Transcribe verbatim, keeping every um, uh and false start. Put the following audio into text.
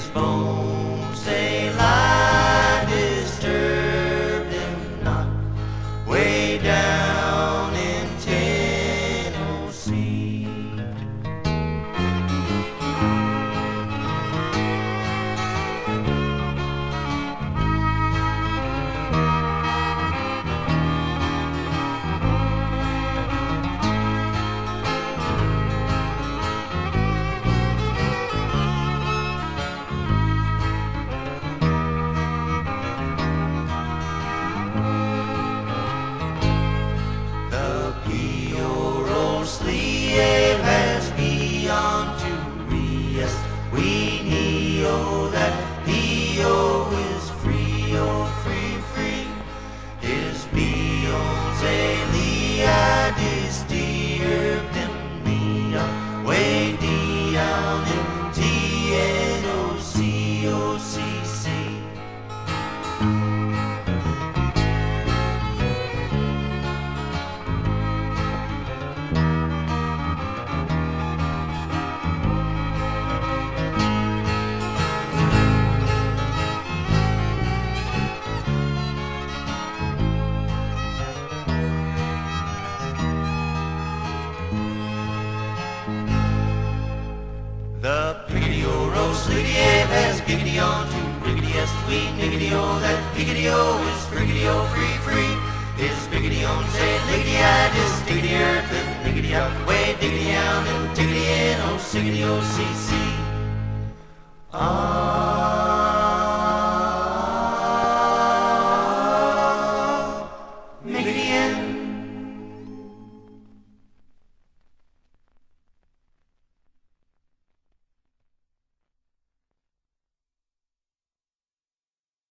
bones they lie disturbed and not way down in Tennessee. Slave has beyond to re-yes. We know that he oh is free, oh free, free. His beons Elia disturbed in me way down in T N O C O C C. The piggity-o roast liggity has giggity on to riggity-est we niggity-o that piggity-o is friggity-o free free. His biggity-on say liggity-I dis diggity-earth and niggity-out way diggity-out and tiggity-in oh siggity-o C C.